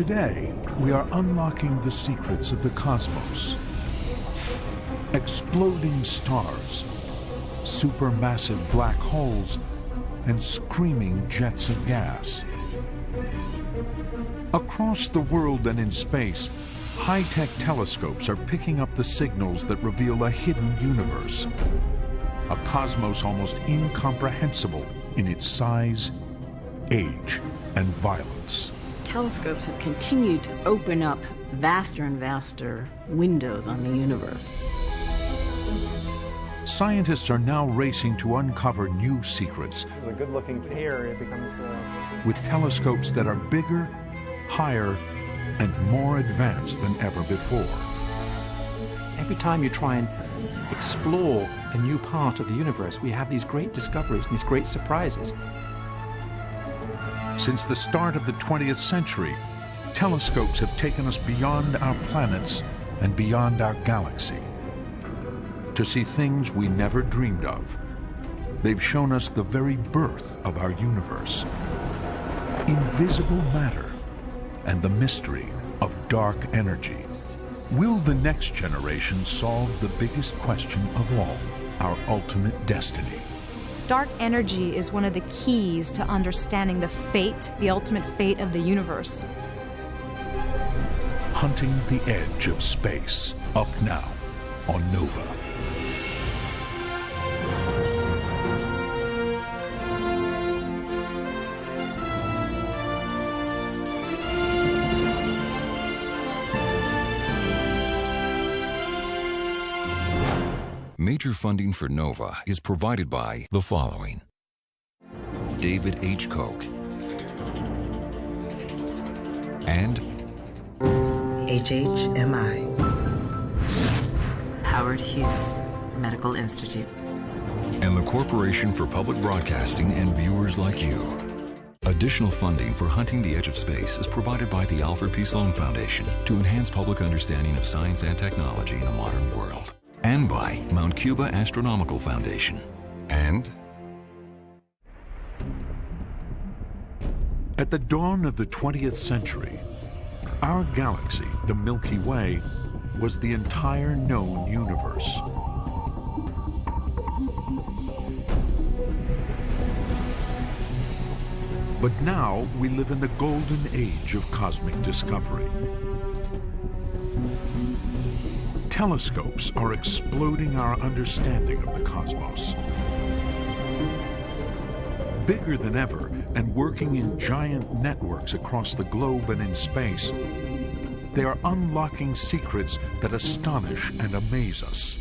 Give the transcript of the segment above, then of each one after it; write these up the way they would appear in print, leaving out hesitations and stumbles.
Today, we are unlocking the secrets of the cosmos. Exploding stars, supermassive black holes, and screaming jets of gas. Across the world and in space, high-tech telescopes are picking up the signals that reveal a hidden universe. A cosmos almost incomprehensible in its size, age, and violence. Telescopes have continued to open up vaster and vaster windows on the universe. Scientists are now racing to uncover new secrets. This is a good-looking thing. Here it becomes with telescopes that are bigger, higher, and more advanced than ever before. Every time you try and explore a new part of the universe, we have these great discoveries and these great surprises. Since the start of the 20th century, telescopes have taken us beyond our planets and beyond our galaxy to see things we never dreamed of. They've shown us the very birth of our universe, invisible matter, and the mystery of dark energy. Will the next generation solve the biggest question of all, our ultimate destiny? Dark energy is one of the keys to understanding the ultimate fate of the universe. Hunting the edge of space, up now on Nova. Major funding for NOVA is provided by the following: David H. Koch and HHMI, Howard Hughes Medical Institute, and the Corporation for Public Broadcasting and viewers like you. Additional funding for Hunting the Edge of Space is provided by the Alfred P. Sloan Foundation to enhance public understanding of science and technology in the modern world. And by Mount Cuba Astronomical Foundation. And at the dawn of the 20th century, our galaxy, the Milky Way, was the entire known universe. But now we live in the golden age of cosmic discovery. Telescopes are exploding our understanding of the cosmos. Bigger than ever and working in giant networks across the globe and in space, they are unlocking secrets that astonish and amaze us.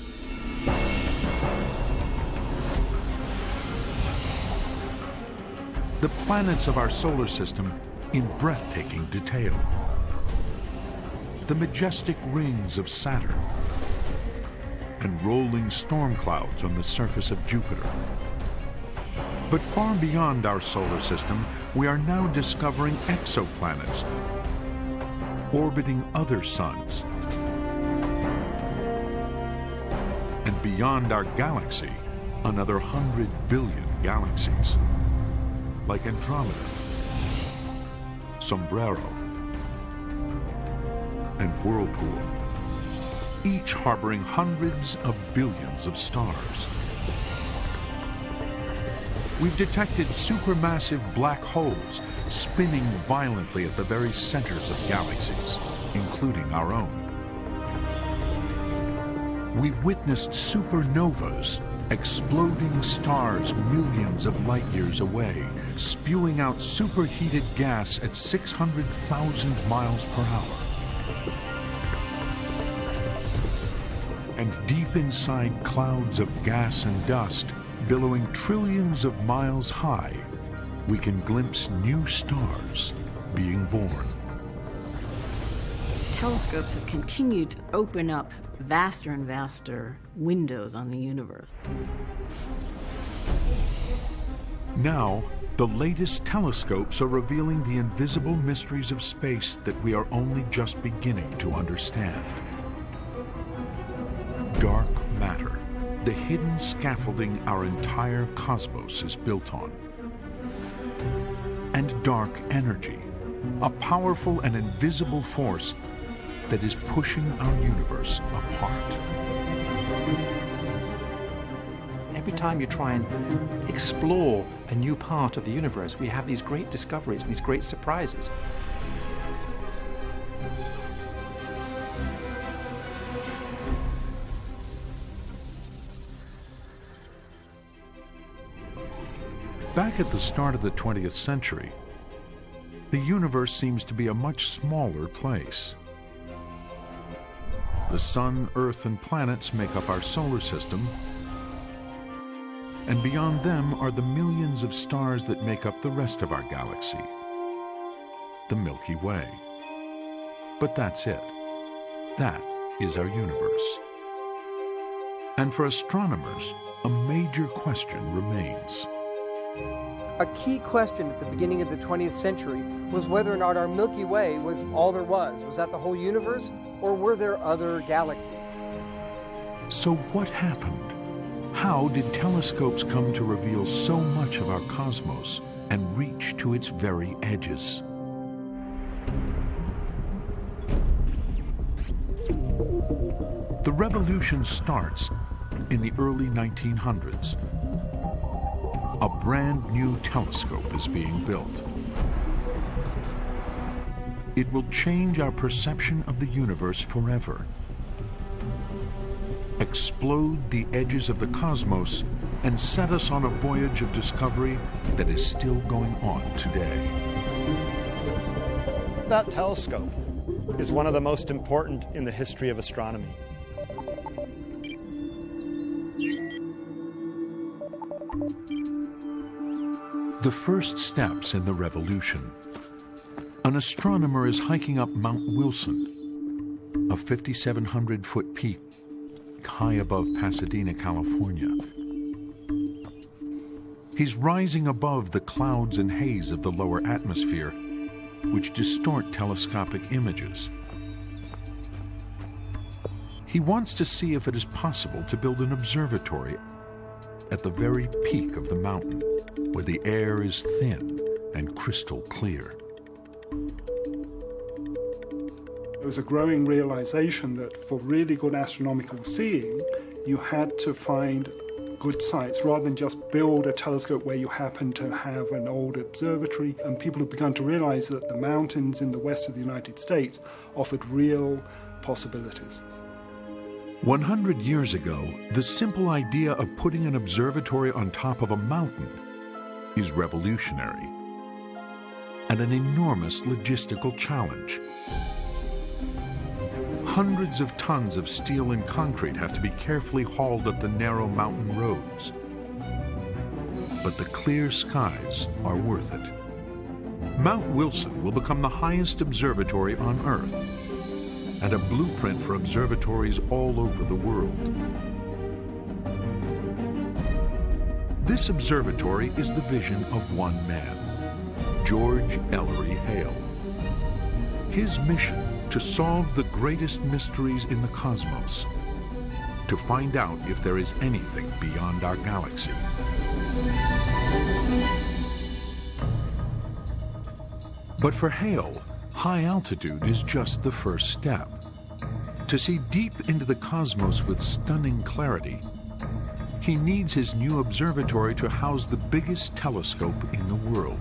The planets of our solar system in breathtaking detail. The majestic rings of Saturn and rolling storm clouds on the surface of Jupiter. But far beyond our solar system, we are now discovering exoplanets orbiting other suns. And beyond our galaxy, another 100 billion galaxies, like Andromeda, Sombrero, and Whirlpool, each harboring hundreds of billions of stars. We've detected supermassive black holes spinning violently at the very centers of galaxies, including our own. We've witnessed supernovas, exploding stars millions of light years away, spewing out superheated gas at 600,000 miles per hour. And deep inside clouds of gas and dust, billowing trillions of miles high, we can glimpse new stars being born. Telescopes have continued to open up vaster and vaster windows on the universe. Now, the latest telescopes are revealing the invisible mysteries of space that we are only just beginning to understand. Dark matter, the hidden scaffolding our entire cosmos is built on. And dark energy, a powerful and invisible force that is pushing our universe apart. Every time you try and explore a new part of the universe, we have these great discoveries and these great surprises. Back at the start of the 20th century, the universe seems to be a much smaller place. The sun, Earth, and planets make up our solar system, and beyond them are the millions of stars that make up the rest of our galaxy, the Milky Way. But that's it. That is our universe. And for astronomers, a major question remains. A key question at the beginning of the 20th century was whether or not our Milky Way was all there was. Was that the whole universe, or were there other galaxies? So what happened? How did telescopes come to reveal so much of our cosmos and reach to its very edges? The revolution starts in the early 1900s. A brand new telescope is being built. It will change our perception of the universe forever, explode the edges of the cosmos, and set us on a voyage of discovery that is still going on today. That telescope is one of the most important in the history of astronomy. The first steps in the revolution. An astronomer is hiking up Mount Wilson, a 5,700-foot peak high above Pasadena, California. He's rising above the clouds and haze of the lower atmosphere, which distort telescopic images. He wants to see if it is possible to build an observatory at the very peak of the mountain, where the air is thin and crystal clear. There was a growing realization that for really good astronomical seeing, you had to find good sites rather than just build a telescope where you happen to have an old observatory. And people have begun to realize that the mountains in the west of the United States offered real possibilities. 100 years ago, the simple idea of putting an observatory on top of a mountain is revolutionary and an enormous logistical challenge. Hundreds of tons of steel and concrete have to be carefully hauled up the narrow mountain roads. But the clear skies are worth it. Mount Wilson will become the highest observatory on Earth and a blueprint for observatories all over the world. This observatory is the vision of one man, George Ellery Hale. His mission: to solve the greatest mysteries in the cosmos, to find out if there is anything beyond our galaxy. But for Hale, high altitude is just the first step. To see deep into the cosmos with stunning clarity, he needs his new observatory to house the biggest telescope in the world.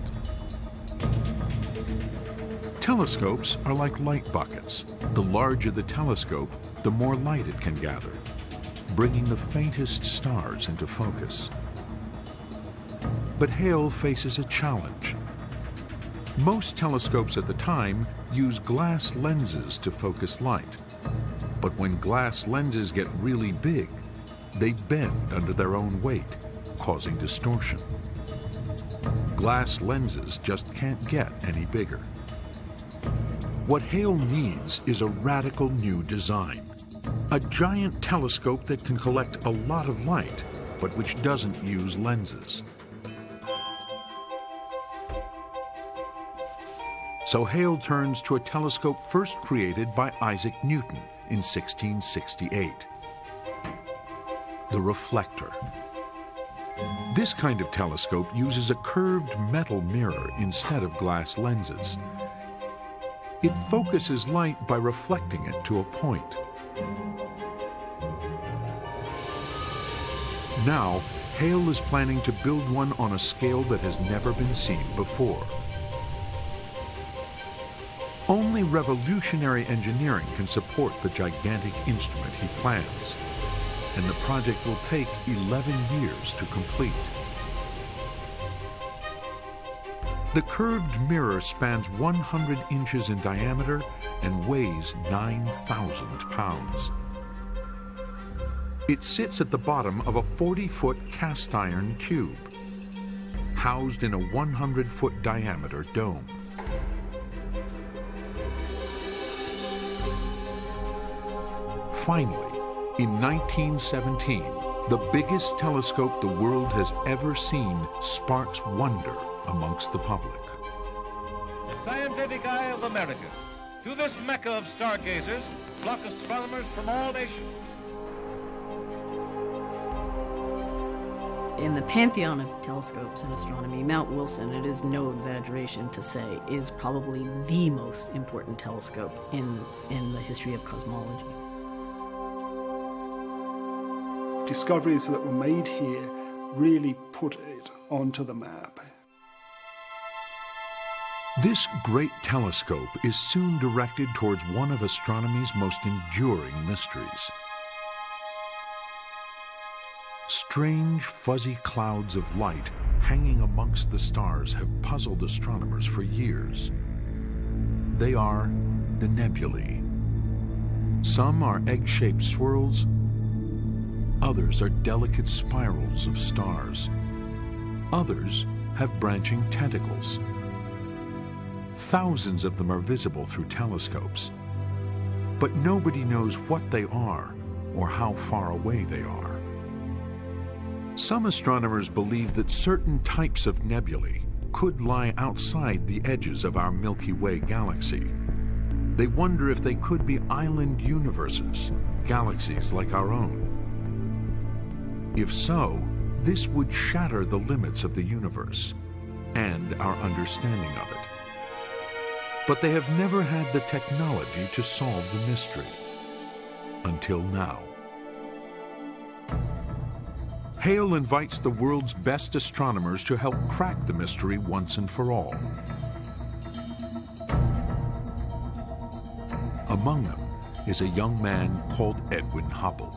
Telescopes are like light buckets. The larger the telescope, the more light it can gather, bringing the faintest stars into focus. But Hale faces a challenge. Most telescopes at the time use glass lenses to focus light. But when glass lenses get really big, they bend under their own weight, causing distortion. Glass lenses just can't get any bigger. What Hale needs is a radical new design. A giant telescope that can collect a lot of light, but which doesn't use lenses. So Hale turns to a telescope first created by Isaac Newton in 1668. The reflector. This kind of telescope uses a curved metal mirror instead of glass lenses. It focuses light by reflecting it to a point. Now, Hale is planning to build one on a scale that has never been seen before. Only revolutionary engineering can support the gigantic instrument he plans, and the project will take 11 years to complete. The curved mirror spans 100 inches in diameter and weighs 9,000 pounds. It sits at the bottom of a 40-foot cast iron tube, housed in a 100-foot diameter dome. Finally, in 1917, the biggest telescope the world has ever seen sparks wonder amongst the public. The scientific eye of America. To this mecca of stargazers flock astronomers from all nations. In the pantheon of telescopes in astronomy, Mount Wilson, it is no exaggeration to say, is probably the most important telescope in the history of cosmology. Discoveries that were made here really put it onto the map. This great telescope is soon directed towards one of astronomy's most enduring mysteries. Strange, fuzzy clouds of light hanging amongst the stars have puzzled astronomers for years. They are the nebulae. Some are egg-shaped swirls, others are delicate spirals of stars. Others have branching tentacles. Thousands of them are visible through telescopes, but nobody knows what they are or how far away they are. Some astronomers believe that certain types of nebulae could lie outside the edges of our Milky Way galaxy. They wonder if they could be island universes, galaxies like our own. If so, this would shatter the limits of the universe and our understanding of it. But they have never had the technology to solve the mystery. Until now. Hale invites the world's best astronomers to help crack the mystery once and for all. Among them is a young man called Edwin Hubble.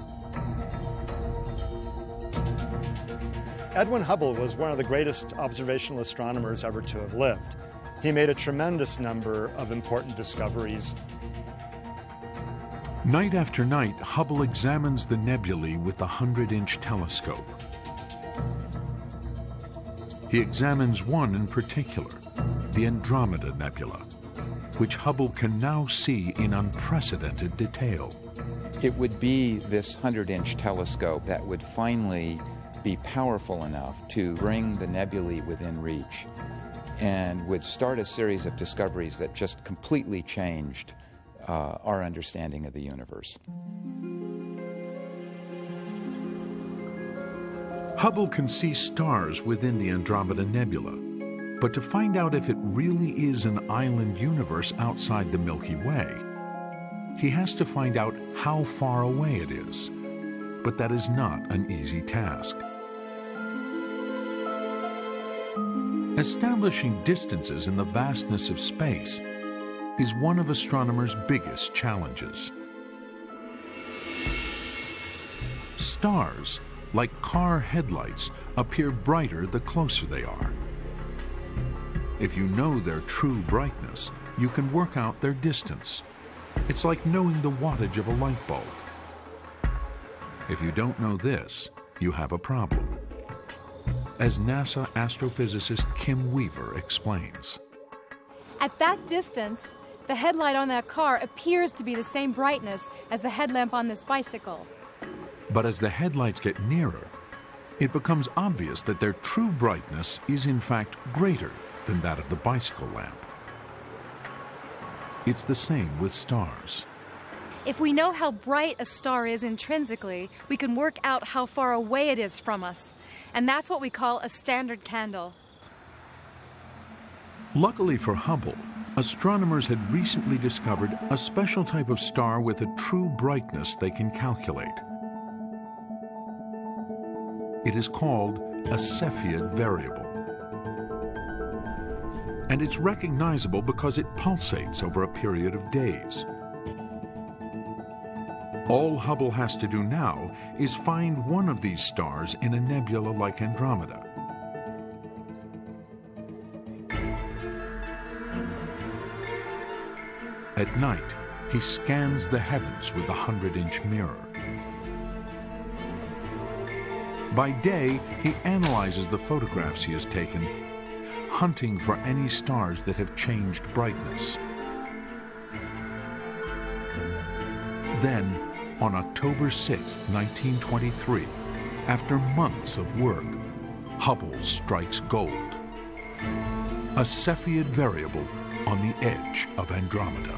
Edwin Hubble was one of the greatest observational astronomers ever to have lived. He made a tremendous number of important discoveries. Night after night, Hubble examines the nebulae with the 100-inch telescope. He examines one in particular, the Andromeda Nebula, which Hubble can now see in unprecedented detail. It would be this 100-inch telescope that would finally be powerful enough to bring the nebulae within reach and would start a series of discoveries that just completely changed our understanding of the universe. Hubble can see stars within the Andromeda Nebula, but to find out if it really is an island universe outside the Milky Way, he has to find out how far away it is. But that is not an easy task. Establishing distances in the vastness of space is one of astronomers' biggest challenges. Stars, like car headlights, appear brighter the closer they are. If you know their true brightness, you can work out their distance. It's like knowing the wattage of a light bulb. If you don't know this, you have a problem. As NASA astrophysicist Kim Weaver explains. At that distance, the headlight on that car appears to be the same brightness as the headlamp on this bicycle. But as the headlights get nearer, it becomes obvious that their true brightness is in fact greater than that of the bicycle lamp. It's the same with stars. If we know how bright a star is intrinsically, we can work out how far away it is from us. And that's what we call a standard candle. Luckily for Hubble, astronomers had recently discovered a special type of star with a true brightness they can calculate. It is called a Cepheid variable. And it's recognizable because it pulsates over a period of days. All Hubble has to do now is find one of these stars in a nebula like Andromeda. At night, he scans the heavens with a 100-inch mirror. By day, he analyzes the photographs he has taken, hunting for any stars that have changed brightness. Then, on October 6, 1923, after months of work, Hubble strikes gold. A Cepheid variable on the edge of Andromeda.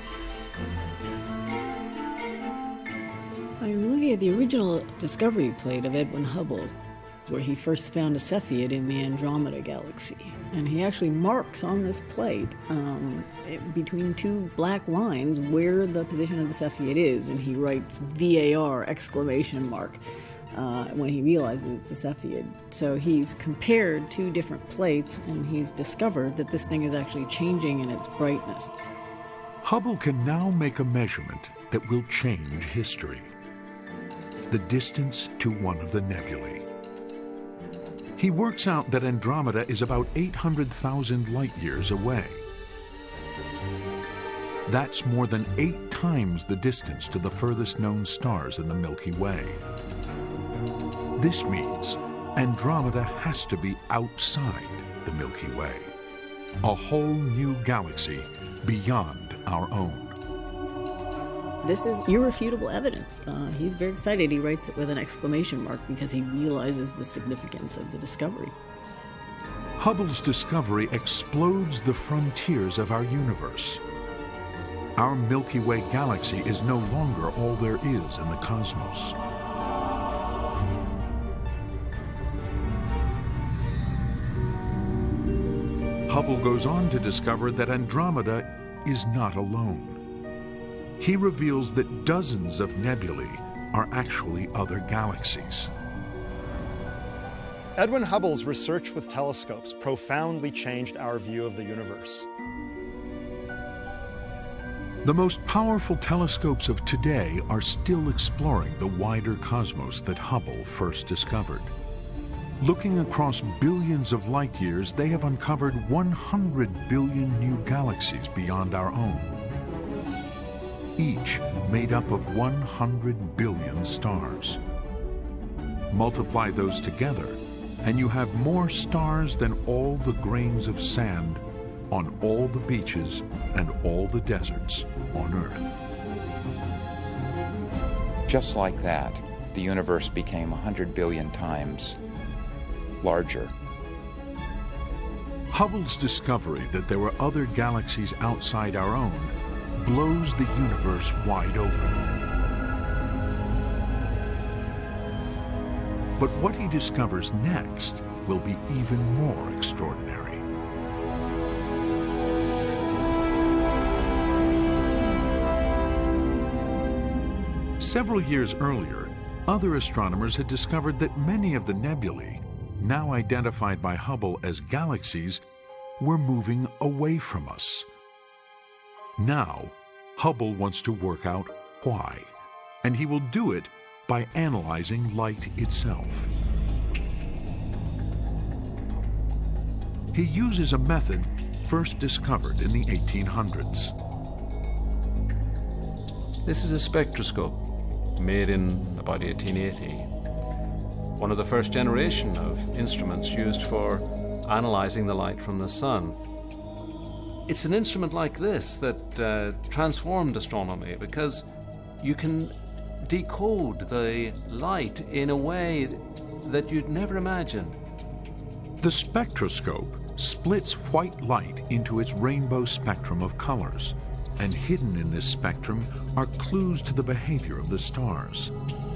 I'm looking at the original discovery plate of Edwin Hubble, where he first found a Cepheid in the Andromeda galaxy. And he actually marks on this plate between two black lines where the position of the Cepheid is, and he writes VAR exclamation mark when he realizes it's a Cepheid. So he's compared two different plates, and he's discovered that this thing is actually changing in its brightness. Hubble can now make a measurement that will change history: the distance to one of the nebulae. He works out that Andromeda is about 800,000 light-years away. That's more than 8 times the distance to the furthest known stars in the Milky Way. This means Andromeda has to be outside the Milky Way, a whole new galaxy beyond our own. This is irrefutable evidence. He's very excited. He writes it with an exclamation mark because he realizes the significance of the discovery. Hubble's discovery explodes the frontiers of our universe. Our Milky Way galaxy is no longer all there is in the cosmos. Hubble goes on to discover that Andromeda is not alone. He reveals that dozens of nebulae are actually other galaxies. Edwin Hubble's research with telescopes profoundly changed our view of the universe. The most powerful telescopes of today are still exploring the wider cosmos that Hubble first discovered. Looking across billions of light years, they have uncovered 100 billion new galaxies beyond our own, each made up of 100 billion stars. Multiply those together, and you have more stars than all the grains of sand on all the beaches and all the deserts on Earth. Just like that, the universe became 100 billion times larger. Hubble's discovery that there were other galaxies outside our own blows the universe wide open. But what he discovers next will be even more extraordinary. Several years earlier, other astronomers had discovered that many of the nebulae, now identified by Hubble as galaxies, were moving away from us. Now, Hubble wants to work out why, and he will do it by analyzing light itself. He uses a method first discovered in the 1800s. This is a spectroscope made in about 1880. One of the first generation of instruments used for analyzing the light from the sun. It's an instrument like this that transformed astronomy, because you can decode the light in a way that you'd never imagine. The spectroscope splits white light into its rainbow spectrum of colors, and hidden in this spectrum are clues to the behavior of the stars.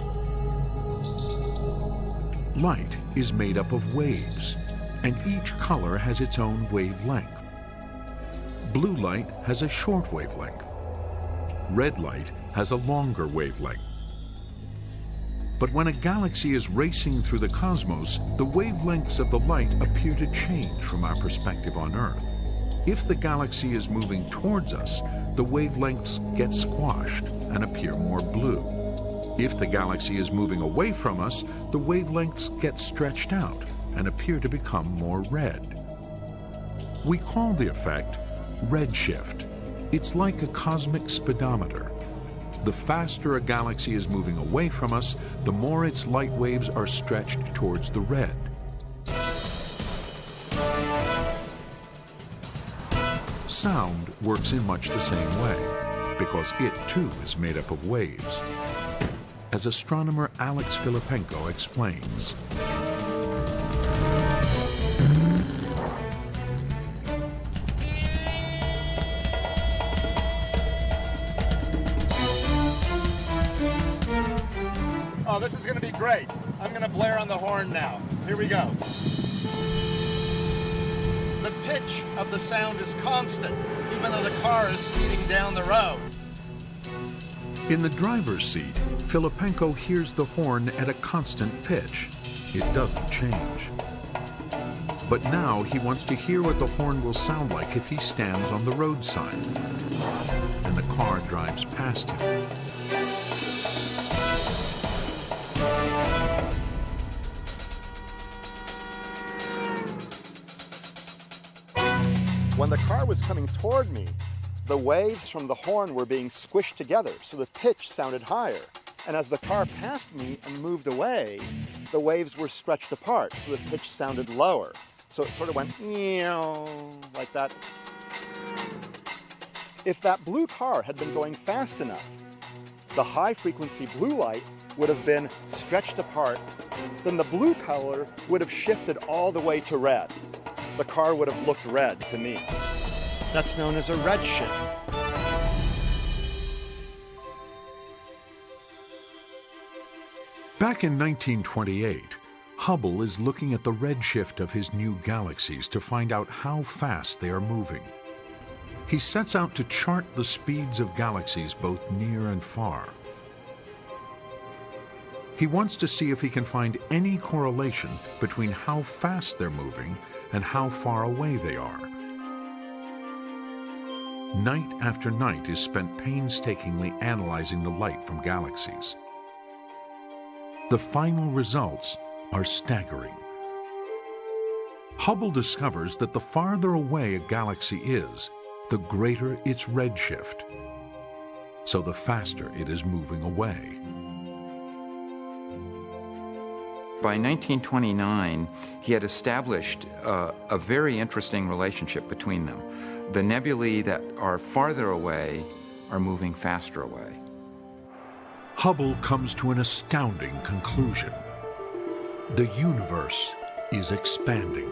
Light is made up of waves, and each color has its own wavelength. Blue light has a short wavelength. Red light has a longer wavelength. But when a galaxy is racing through the cosmos, the wavelengths of the light appear to change from our perspective on Earth. If the galaxy is moving towards us, the wavelengths get squashed and appear more blue. If the galaxy is moving away from us, the wavelengths get stretched out and appear to become more red. We call the effect redshift. It's like a cosmic speedometer. The faster a galaxy is moving away from us, the more its light waves are stretched towards the red. Sound works in much the same way, because it too is made up of waves. As astronomer Alex Filippenko explains. Oh, this is going to be great. I'm going to blare on the horn now. Here we go. The pitch of the sound is constant, even though the car is speeding down the road. In the driver's seat, Filippenko hears the horn at a constant pitch. It doesn't change. But now he wants to hear what the horn will sound like if he stands on the roadside. And the car drives past him. When the car was coming toward me, the waves from the horn were being squished together, so the pitch sounded higher. And as the car passed me and moved away, the waves were stretched apart, so the pitch sounded lower. So it sort of went like that. If that blue car had been going fast enough, the high-frequency blue light would have been stretched apart. Then the blue color would have shifted all the way to red. The car would have looked red to me. That's known as a redshift. Back in 1928, Hubble is looking at the redshift of his new galaxies to find out how fast they are moving. He sets out to chart the speeds of galaxies both near and far. He wants to see if he can find any correlation between how fast they're moving and how far away they are. Night after night is spent painstakingly analyzing the light from galaxies. The final results are staggering. Hubble discovers that the farther away a galaxy is, the greater its redshift, so the faster it is moving away. By 1929, he had established a very interesting relationship between them. The nebulae that are farther away are moving faster away. Hubble comes to an astounding conclusion. The universe is expanding.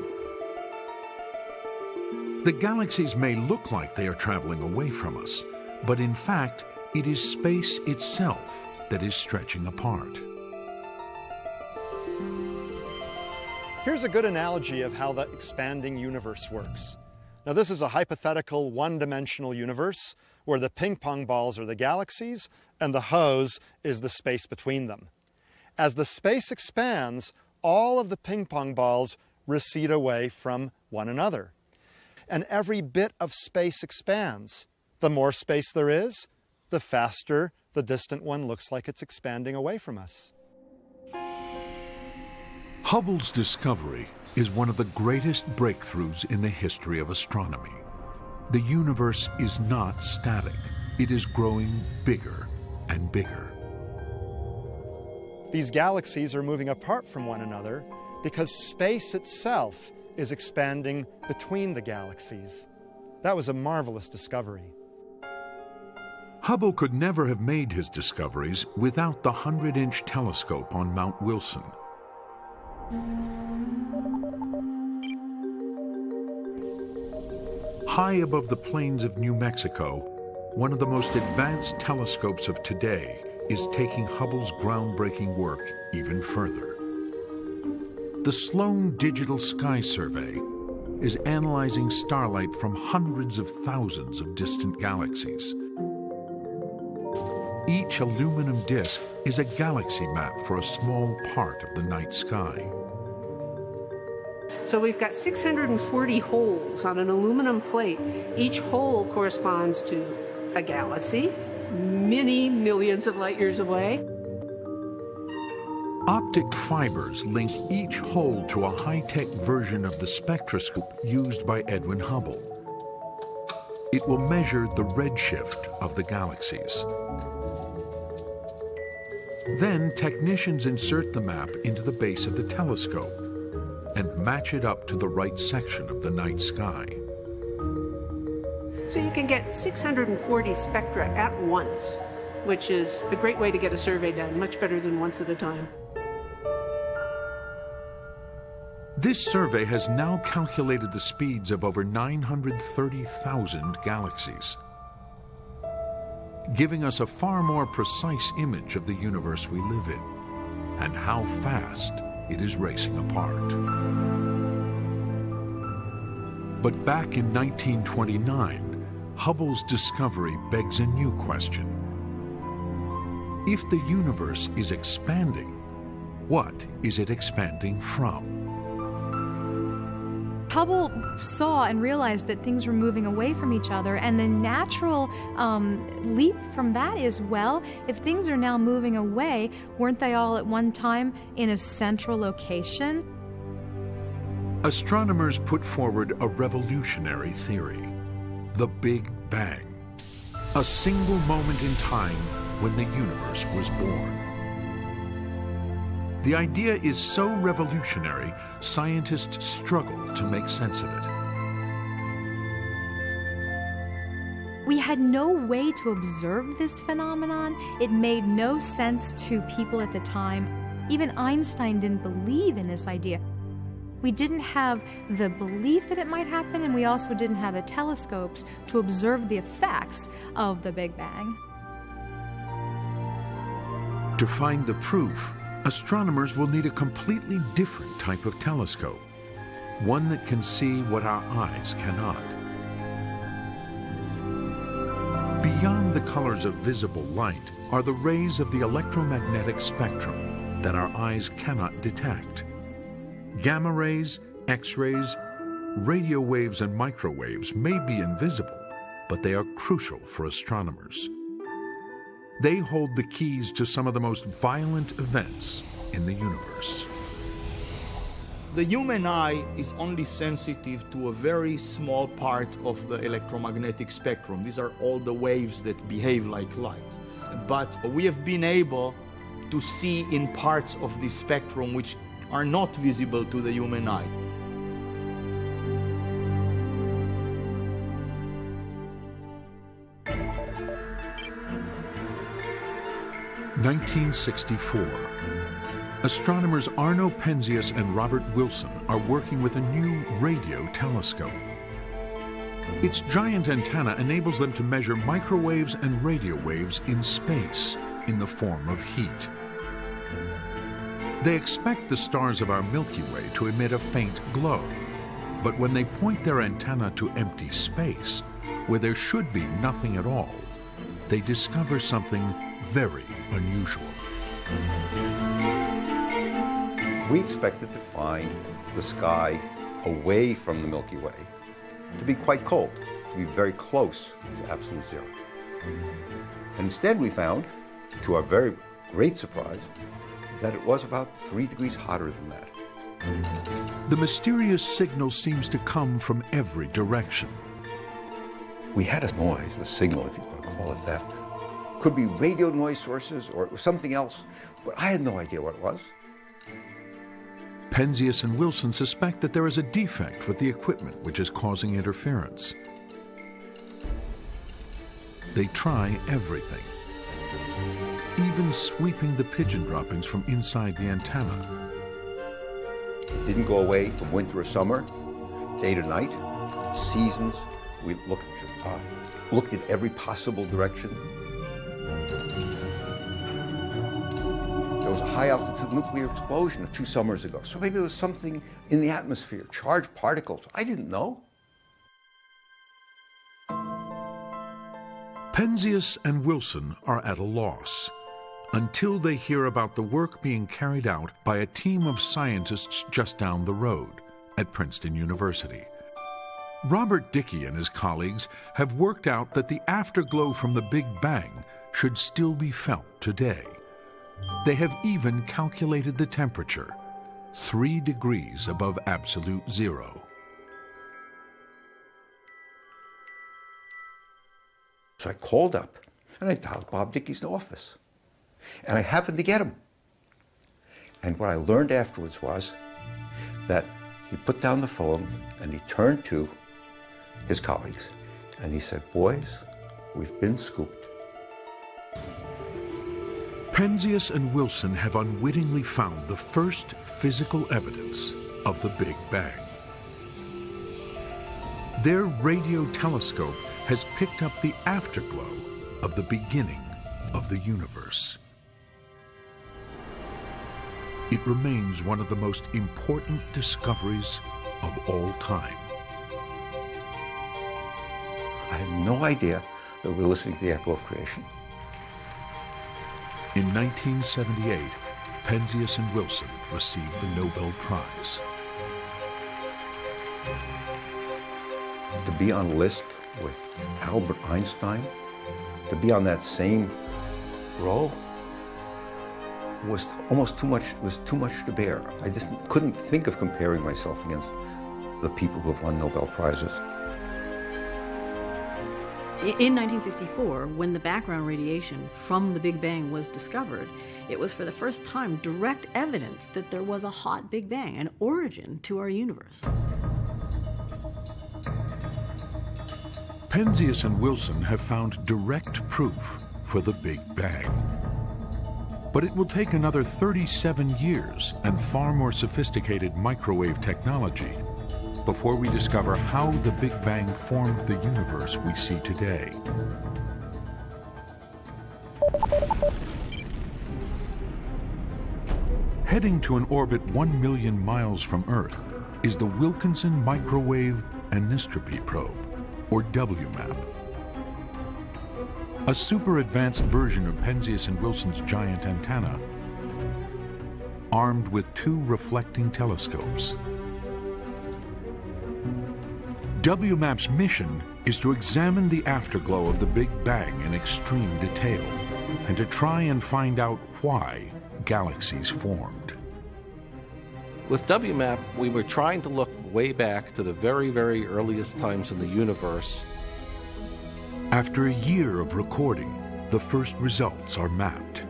The galaxies may look like they are traveling away from us, but in fact, it is space itself that is stretching apart. Here's a good analogy of how the expanding universe works. Now, this is a hypothetical one-dimensional universe where the ping-pong balls are the galaxies and the hose is the space between them. As the space expands, all of the ping-pong balls recede away from one another. And every bit of space expands. The more space there is, the faster the distant one looks like it's expanding away from us. Hubble's discovery is one of the greatest breakthroughs in the history of astronomy. The universe is not static. It is growing bigger and bigger. These galaxies are moving apart from one another because space itself is expanding between the galaxies. That was a marvelous discovery. Hubble could never have made his discoveries without the 100-inch telescope on Mount Wilson. High above the plains of New Mexico, one of the most advanced telescopes of today is taking Hubble's groundbreaking work even further. The Sloan Digital Sky Survey, is analyzing starlight from hundreds of thousands of distant galaxies. Each aluminum disk is a galaxy map for a small part of the night sky. So we've got 640 holes on an aluminum plate. Each hole corresponds to a galaxy, many millions of light years away. Optic fibers link each hole to a high-tech version of the spectroscope used by Edwin Hubble. It will measure the redshift of the galaxies. Then technicians insert the map into the base of the telescope and match it up to the right section of the night sky. So you can get 640 spectra at once, which is a great way to get a survey done, much better than once at a time. This survey has now calculated the speeds of over 930,000 galaxies, giving us a far more precise image of the universe we live in and how fast it is racing apart. But back in 1929, Hubble's discovery begs a new question. If the universe is expanding, what is it expanding from? Hubble saw and realized that things were moving away from each other, and the natural leap from that is, well, if things are now moving away, weren't they all at one time in a central location? Astronomers put forward a revolutionary theory, the Big Bang, a single moment in time when the universe was born. The idea is so revolutionary, scientists struggle to make sense of it. We had no way to observe this phenomenon. It made no sense to people at the time. Even Einstein didn't believe in this idea. We didn't have the belief that it might happen, and we also didn't have the telescopes to observe the effects of the Big Bang. To find the proof, astronomers will need a completely different type of telescope, one that can see what our eyes cannot. Beyond the colors of visible light are the rays of the electromagnetic spectrum that our eyes cannot detect. Gamma rays, X-rays, radio waves, and microwaves may be invisible, but they are crucial for astronomers. They hold the keys to some of the most violent events in the universe. The human eye is only sensitive to a very small part of the electromagnetic spectrum. These are all the waves that behave like light. But we have been able to see in parts of the spectrum which are not visible to the human eye. (1964). Astronomers Arno Penzias and Robert Wilson are working with a new radio telescope. Its giant antenna enables them to measure microwaves and radio waves in space in the form of heat. They expect the stars of our Milky Way to emit a faint glow, but when they point their antenna to empty space, where there should be nothing at all, they discover something very unusual. We expected to find the sky away from the Milky Way to be quite cold, to be very close to absolute zero. And instead we found, to our very great surprise, that it was about 3 degrees hotter than that. The mysterious signal seems to come from every direction. We had a noise, a signal, if you want to call it that. Could be radio noise sources or something else, but I had no idea what it was. Penzias and Wilson suspect that there is a defect with the equipment which is causing interference. They try everything, even sweeping the pigeon droppings from inside the antenna. It didn't go away from winter or summer, day to night, seasons. We looked at every possible direction. there was a high-altitude nuclear explosion 2 summers ago. So maybe there was something in the atmosphere, charged particles. I didn't know. Penzias and Wilson are at a loss until they hear about the work being carried out by a team of scientists just down the road at Princeton University. Robert Dicke and his colleagues have worked out that the afterglow from the Big Bang should still be felt today. They have even calculated the temperature, 3 degrees above absolute zero. So I called up and I dialed Bob Dicke's office. And I happened to get him. And what I learned afterwards was that he put down the phone and he turned to his colleagues and he said, "Boys, we've been scooped." Penzias and Wilson have unwittingly found the first physical evidence of the Big Bang. Their radio telescope has picked up the afterglow of the beginning of the universe. It remains one of the most important discoveries of all time. I had no idea that we were listening to the echo of creation. In 1978, Penzias and Wilson received the Nobel Prize. To be on a list with Albert Einstein, to be on that same row, was almost too much. Was too much to bear. I just couldn't think of comparing myself against the people who have won Nobel Prizes. In 1964, when the background radiation from the Big Bang was discovered, it was for the first time direct evidence that there was a hot Big Bang, an origin to our universe. Penzias and Wilson have found direct proof for the Big Bang. But it will take another 37 years and far more sophisticated microwave technology before we discover how the Big Bang formed the universe we see today. Heading to an orbit 1 million miles from Earth is the Wilkinson Microwave Anisotropy Probe, or WMAP. A super-advanced version of Penzias and Wilson's giant antenna, armed with 2 reflecting telescopes. WMAP's mission is to examine the afterglow of the Big Bang in extreme detail and to try and find out why galaxies formed. With WMAP, we were trying to look way back to the very, very earliest times in the universe. After a year of recording, the first results are mapped.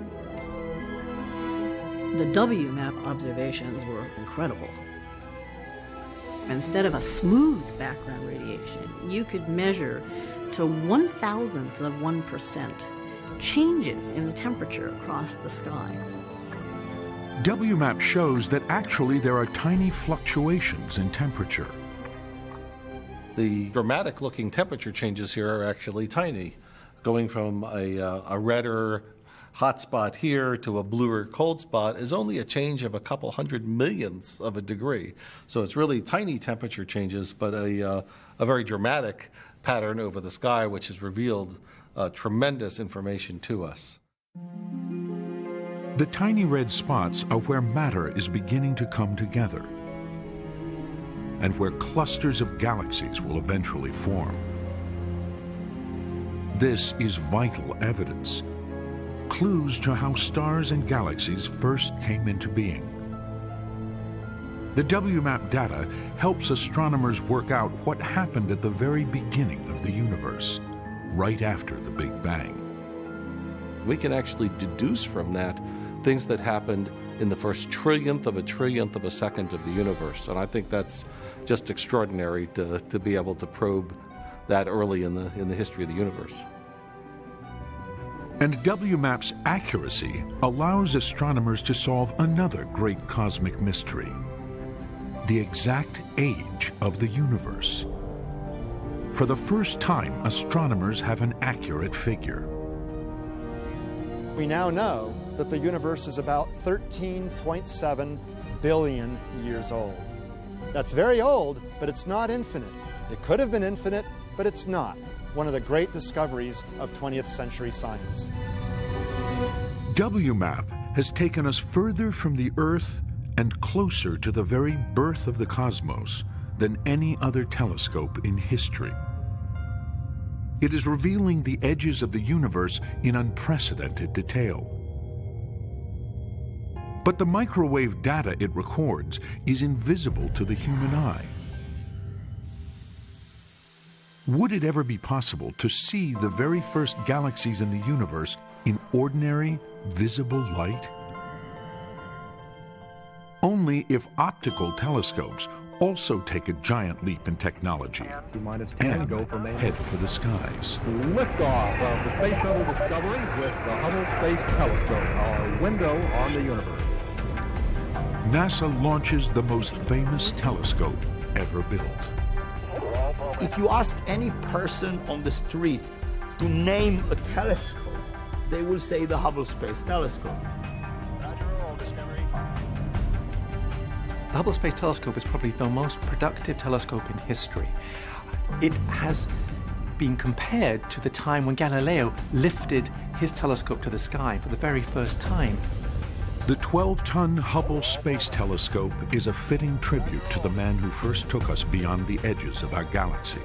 The WMAP observations were incredible. Instead of a smooth background radiation, you could measure to 1,000th of 1% changes in the temperature across the sky. WMAP shows that actually there are tiny fluctuations in temperature. The dramatic-looking temperature changes here are actually tiny, going from a redder hot spot here to a bluer cold spot is only a change of a couple 100 millionths of a degree. So it's really tiny temperature changes, but a very dramatic pattern over the sky, which has revealed tremendous information to us. The tiny red spots are where matter is beginning to come together and where clusters of galaxies will eventually form. This is vital evidence, clues to how stars and galaxies first came into being. The WMAP data helps astronomers work out what happened at the very beginning of the universe, right after the Big Bang. We can actually deduce from that things that happened in the first trillionth of a second of the universe. And I think that's just extraordinary to be able to probe that early in the history of the universe. And WMAP's accuracy allows astronomers to solve another great cosmic mystery: the exact age of the universe. For the first time, astronomers have an accurate figure. We now know that the universe is about 13.7 billion years old. That's very old, but it's not infinite. It could have been infinite, but it's not. One of the great discoveries of 20th century science. WMAP has taken us further from the Earth and closer to the very birth of the cosmos than any other telescope in history. It is revealing the edges of the universe in unprecedented detail. But the microwave data it records is invisible to the human eye. Would it ever be possible to see the very first galaxies in the universe in ordinary, visible light? Only if optical telescopes also take a giant leap in technology and head for the skies. Liftoff of the Space Shuttle Discovery with the Hubble Space Telescope, our window on the universe. NASA launches the most famous telescope ever built. If you ask any person on the street to name a telescope, they will say the Hubble Space Telescope. The Hubble Space Telescope is probably the most productive telescope in history. It has been compared to the time when Galileo lifted his telescope to the sky for the very first time. The 12-ton Hubble Space Telescope is a fitting tribute to the man who first took us beyond the edges of our galaxy.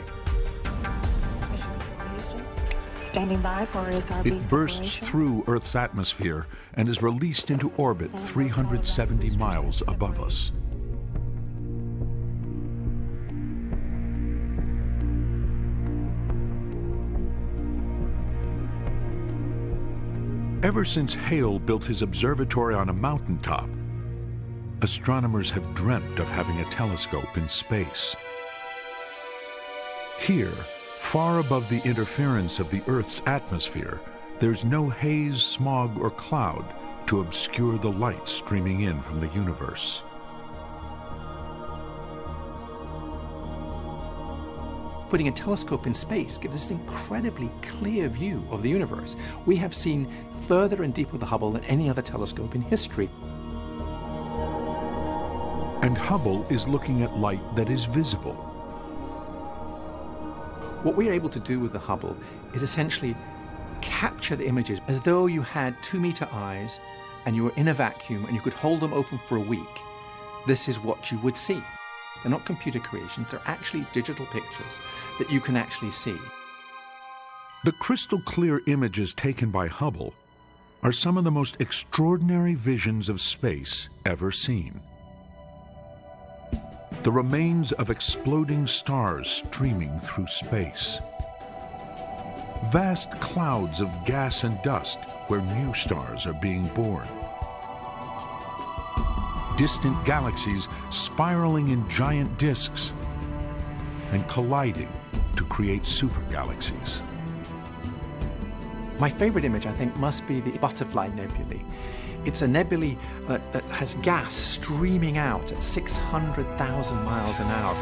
Standing by for SRB. It bursts through Earth's atmosphere and is released into orbit 370 miles above us. Ever since Hale built his observatory on a mountaintop, astronomers have dreamt of having a telescope in space. Here, far above the interference of the Earth's atmosphere, there's no haze, smog, or cloud to obscure the light streaming in from the universe. Putting a telescope in space gives us an incredibly clear view of the universe. We have seen further and deeper with the Hubble than any other telescope in history. And Hubble is looking at light that is visible. What we're able to do with the Hubble is essentially capture the images as though you had 2-meter eyes and you were in a vacuum and you could hold them open for a week. This is what you would see. They're not computer creations, they're actually digital pictures that you can actually see. The crystal clear images taken by Hubble are some of the most extraordinary visions of space ever seen. The remains of exploding stars streaming through space. Vast clouds of gas and dust where new stars are being born. Distant galaxies spiraling in giant disks and colliding to create supergalaxies. My favorite image, I think, must be the Butterfly Nebulae. It's a nebulae that has gas streaming out at 600,000 miles an hour.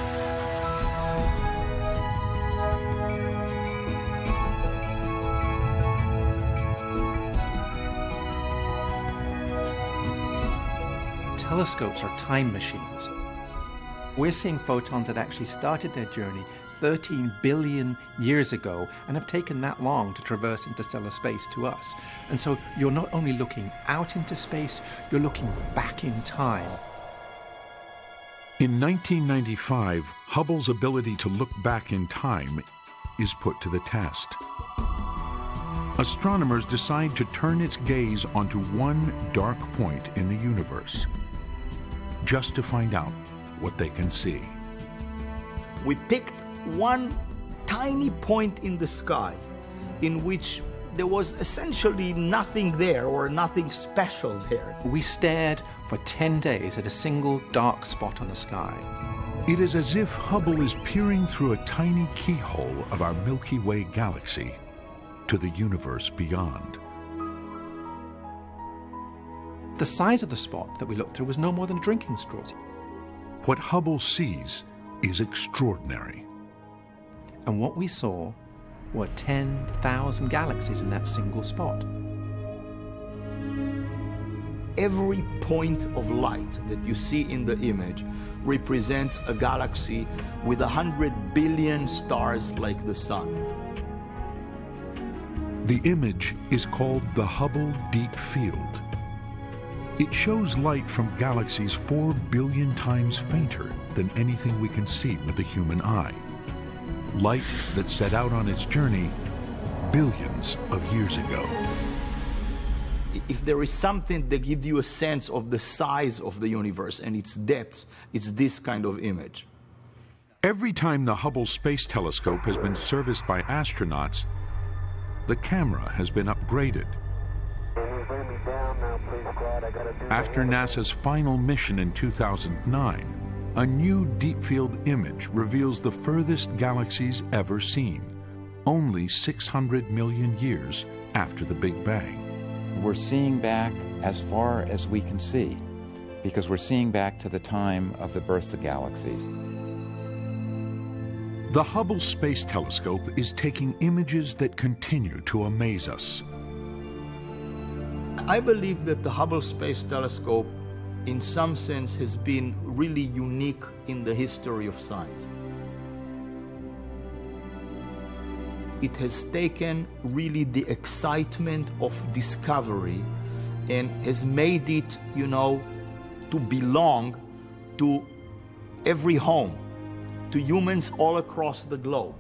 Telescopes are time machines. We're seeing photons that actually started their journey 13 billion years ago and have taken that long to traverse interstellar space to us. And so you're not only looking out into space, you're looking back in time. In 1995, Hubble's ability to look back in time is put to the test. Astronomers decide to turn its gaze onto one dark point in the universe, just to find out what they can see. We picked one tiny point in the sky in which there was essentially nothing there or nothing special there. We stared for 10 days at a single dark spot on the sky. It is as if Hubble is peering through a tiny keyhole of our Milky Way galaxy to the universe beyond. The size of the spot that we looked through was no more than a drinking straw. What Hubble sees is extraordinary. And what we saw were 10,000 galaxies in that single spot. every point of light that you see in the image represents a galaxy with 100 billion stars like the sun. The image is called the Hubble Deep Field. It shows light from galaxies 4 billion times fainter than anything we can see with the human eye. Light that set out on its journey billions of years ago. If there is something that gives you a sense of the size of the universe and its depth, it's this kind of image. Every time the Hubble Space Telescope has been serviced by astronauts, the camera has been upgraded. After NASA's final mission in 2009, a new deep field image reveals the furthest galaxies ever seen, only 600 million years after the Big Bang. We're seeing back as far as we can see, because we're seeing back to the time of the birth of galaxies. The Hubble Space Telescope is taking images that continue to amaze us. I believe that the Hubble Space Telescope, in some sense, has been really unique in the history of science. It has taken really the excitement of discovery and has made it, to belong to every home, to humans all across the globe.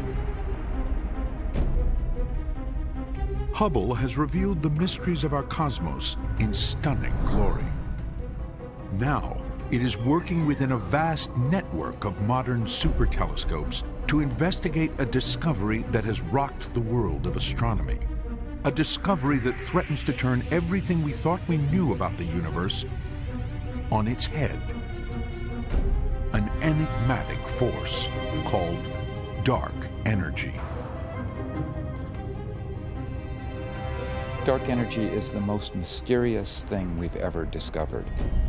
Hubble has revealed the mysteries of our cosmos in stunning glory. Now, it is working within a vast network of modern super telescopes to investigate a discovery that has rocked the world of astronomy. A discovery that threatens to turn everything we thought we knew about the universe on its head. An enigmatic force called dark energy. Dark energy is the most mysterious thing we've ever discovered.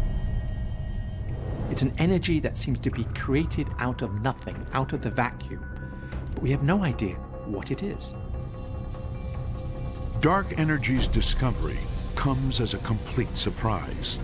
It's an energy that seems to be created out of nothing, out of the vacuum. But we have no idea what it is. Dark energy's discovery comes as a complete surprise.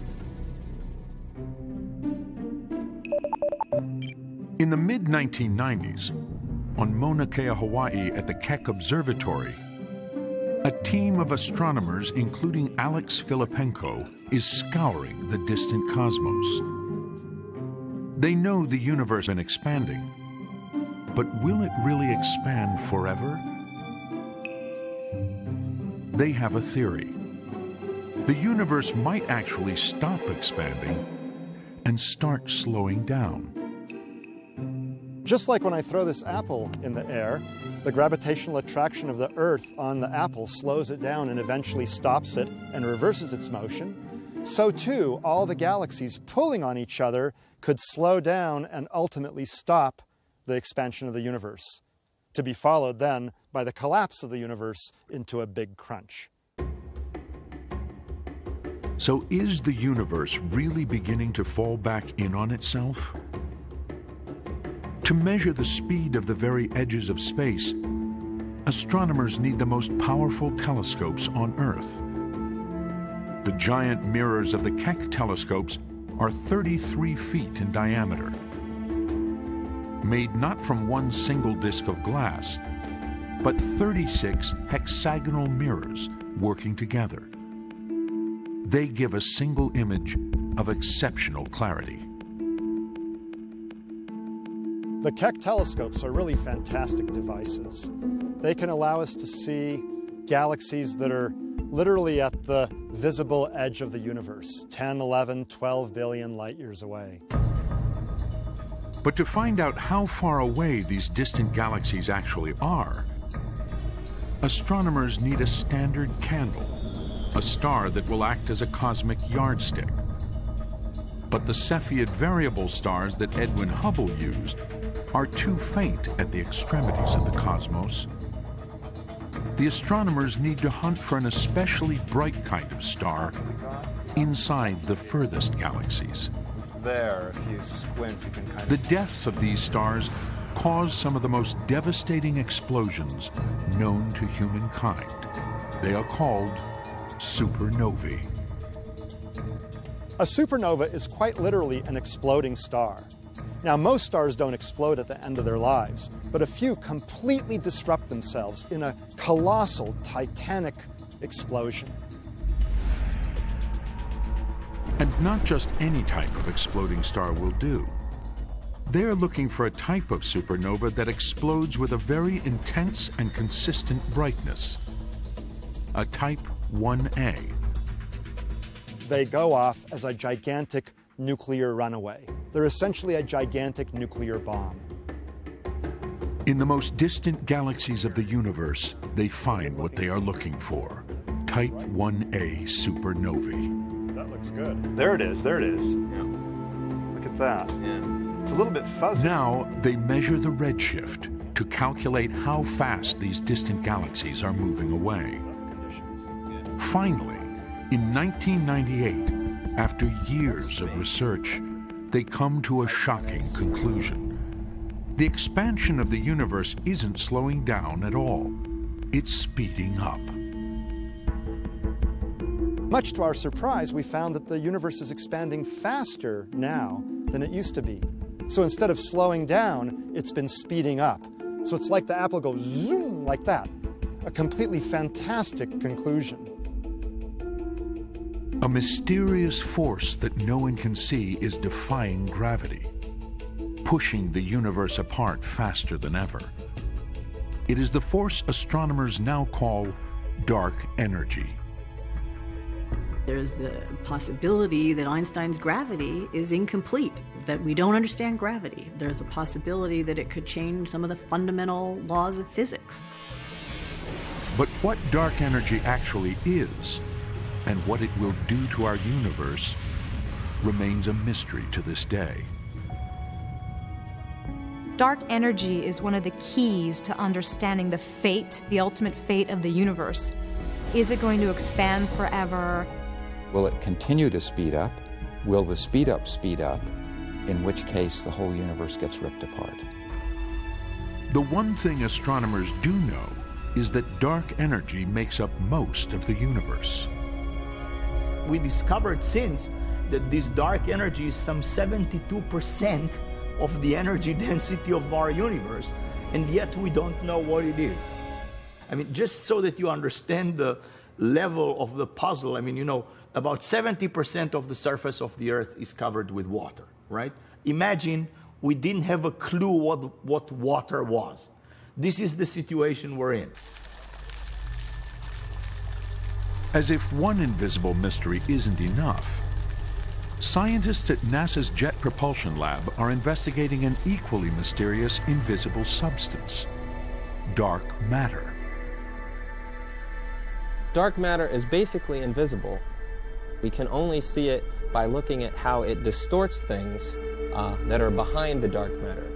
In the mid-1990s, on Mauna Kea, Hawaii at the Keck Observatory, a team of astronomers, including Alex Filipenko, is scouring the distant cosmos. They know the universe is expanding, but will it really expand forever? They have a theory. The universe might actually stop expanding and start slowing down. Just like when I throw this apple in the air, the gravitational attraction of the Earth on the apple slows it down and eventually stops it and reverses its motion, so too, all the galaxies pulling on each other could slow down and ultimately stop the expansion of the universe, to be followed then by the collapse of the universe into a big crunch. So is the universe really beginning to fall back in on itself? To measure the speed of the very edges of space, astronomers need the most powerful telescopes on Earth. The giant mirrors of the Keck telescopes are 33 feet in diameter. Made not from one single disk of glass, but 36 hexagonal mirrors working together. They give a single image of exceptional clarity. The Keck telescopes are really fantastic devices. They can allow us to see galaxies that are literally at the visible edge of the universe, 10, 11, 12 billion light years away. But to find out how far away these distant galaxies actually are, astronomers need a standard candle, a star that will act as a cosmic yardstick. But the Cepheid variable stars that Edwin Hubble used are too faint at the extremities of the cosmos. The astronomers need to hunt for an especially bright kind of star inside the furthest galaxies. There, if you squint, you can kind of... The deaths of these stars cause some of the most devastating explosions known to humankind. They are called supernovae. A supernova is quite literally an exploding star. Now, most stars don't explode at the end of their lives, but a few completely disrupt themselves in a colossal, titanic explosion. And not just any type of exploding star will do. They're looking for a type of supernova that explodes with a very intense and consistent brightness. A type 1A. They go off as a gigantic nuclear runaway. They're essentially a gigantic nuclear bomb. In the most distant galaxies of the universe, they find what they are looking for. Type 1A supernovae. That looks good. There it is, there it is. Yeah. Look at that. Yeah. It's a little bit fuzzy. Now they measure the redshift to calculate how fast these distant galaxies are moving away. Finally, in 1998, after years of research, they come to a shocking conclusion. The expansion of the universe isn't slowing down at all. It's speeding up. Much to our surprise, we found that the universe is expanding faster now than it used to be. So instead of slowing down, it's been speeding up. So it's like the apple goes zoom like that. A completely fantastic conclusion. A mysterious force that no one can see is defying gravity, pushing the universe apart faster than ever. It is the force astronomers now call dark energy. There's the possibility that Einstein's gravity is incomplete, that we don't understand gravity. There's a possibility that it could change some of the fundamental laws of physics. But what dark energy actually is, and what it will do to our universe, remains a mystery to this day. Dark energy is one of the keys to understanding the fate, the ultimate fate of the universe. Is it going to expand forever? Will it continue to speed up? Will the speed up, in which case the whole universe gets ripped apart? The one thing astronomers do know is that dark energy makes up most of the universe. We discovered since that this dark energy is some 72% of the energy density of our universe, and yet we don't know what it is. I mean, just so that you understand the level of the puzzle, I mean, you know, about 70% of the surface of the Earth is covered with water, right? Imagine we didn't have a clue what water was. This is the situation we're in. As if one invisible mystery isn't enough, scientists at NASA's Jet Propulsion Lab are investigating an equally mysterious invisible substance, dark matter. Dark matter is basically invisible. We can only see it by looking at how it distorts things that are behind the dark matter.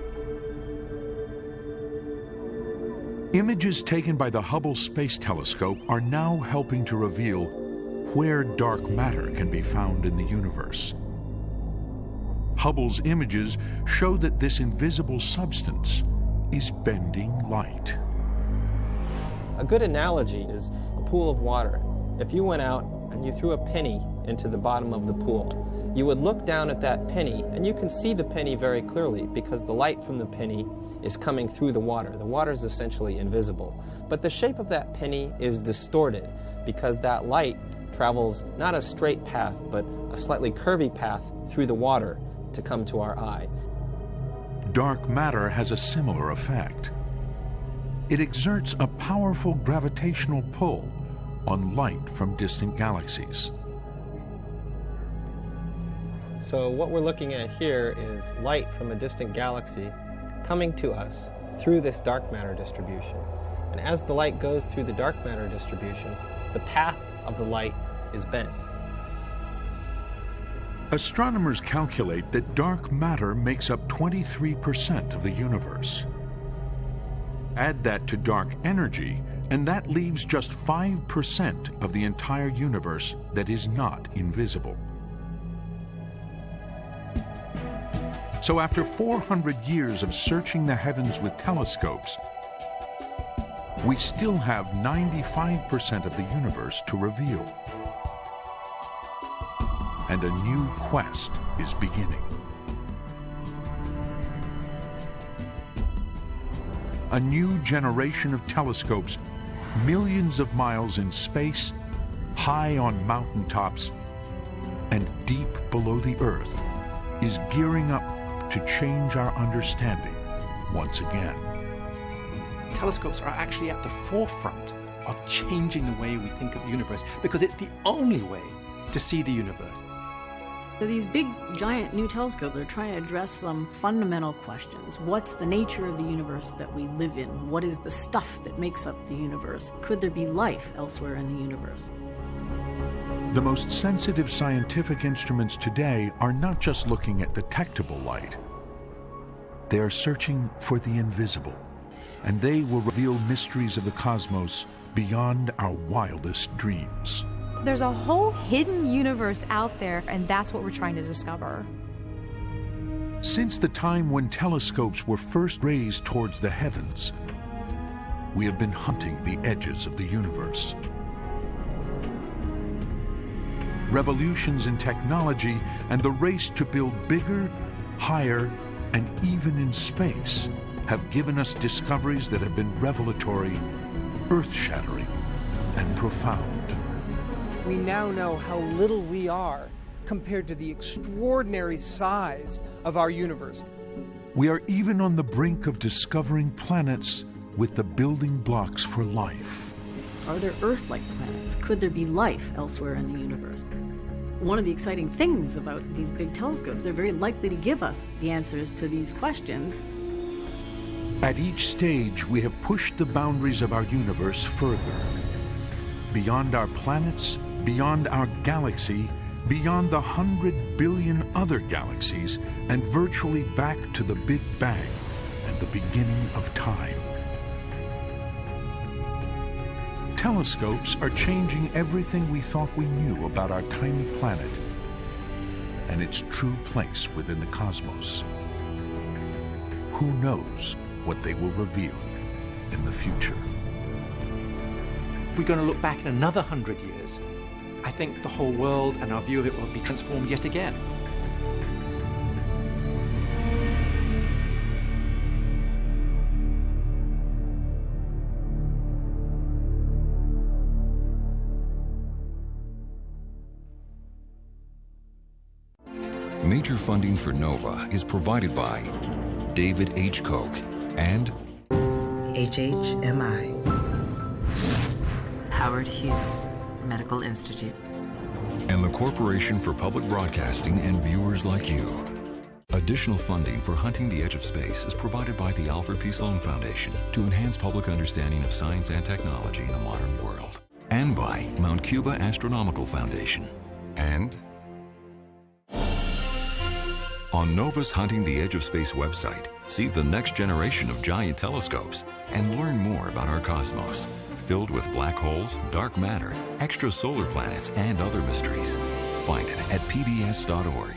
Images taken by the Hubble Space Telescope are now helping to reveal where dark matter can be found in the universe. Hubble's images show that this invisible substance is bending light. A good analogy is a pool of water. If you went out and you threw a penny into the bottom of the pool, you would look down at that penny and you can see the penny very clearly because the light from the penny is coming through the water. The water is essentially invisible. But the shape of that penny is distorted because that light travels not a straight path, but a slightly curvy path through the water to come to our eye. Dark matter has a similar effect. It exerts a powerful gravitational pull on light from distant galaxies. So what we're looking at here is light from a distant galaxy coming to us through this dark matter distribution. And as the light goes through the dark matter distribution, the path of the light is bent. Astronomers calculate that dark matter makes up 23% of the universe. Add that to dark energy, and that leaves just 5% of the entire universe that is not invisible. So after 400 years of searching the heavens with telescopes, we still have 95% of the universe to reveal. and a new quest is beginning. A new generation of telescopes, millions of miles in space, high on mountaintops, and deep below the Earth, is gearing up to change our understanding once again. Telescopes are actually at the forefront of changing the way we think of the universe, because it's the only way to see the universe. So these big, giant new telescopes are trying to address some fundamental questions. What's the nature of the universe that we live in? What is the stuff that makes up the universe? Could there be life elsewhere in the universe? The most sensitive scientific instruments today are not just looking at detectable light. They are searching for the invisible, and they will reveal mysteries of the cosmos beyond our wildest dreams. There's a whole hidden universe out there, and that's what we're trying to discover. Since the time when telescopes were first raised towards the heavens, we have been hunting the edges of the universe. Revolutions in technology and the race to build bigger, higher, and even in space have given us discoveries that have been revelatory, earth-shattering, and profound. We now know how little we are compared to the extraordinary size of our universe. We are even on the brink of discovering planets with the building blocks for life. Are there Earth-like planets? Could there be life elsewhere in the universe? One of the exciting things about these big telescopes, they're very likely to give us the answers to these questions. At each stage, we have pushed the boundaries of our universe further. Beyond our planets, beyond our galaxy, beyond the 100 billion other galaxies, and virtually back to the Big Bang and the beginning of time. Telescopes are changing everything we thought we knew about our tiny planet and its true place within the cosmos. Who knows what they will reveal in the future? We're going to look back in another 100 years. I think the whole world and our view of it will be transformed yet again. Major funding for NOVA is provided by David H. Koch and HHMI. Howard Hughes Medical Institute. And the Corporation for Public Broadcasting and viewers like you. Additional funding for Hunting the Edge of Space is provided by the Alfred P. Sloan Foundation to enhance public understanding of science and technology in the modern world. And by Mount Cuba Astronomical Foundation. And on NOVA's Hunting the Edge of Space website, see the next generation of giant telescopes and learn more about our cosmos, filled with black holes, dark matter, extrasolar planets, and other mysteries. Find it at pbs.org.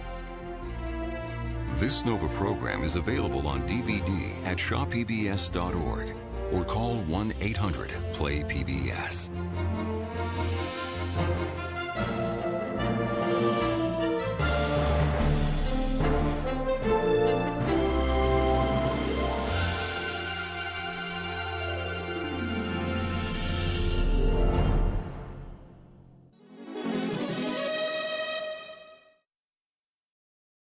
This NOVA program is available on DVD at shawpbs.org or call 1-800-PLAY-PBS.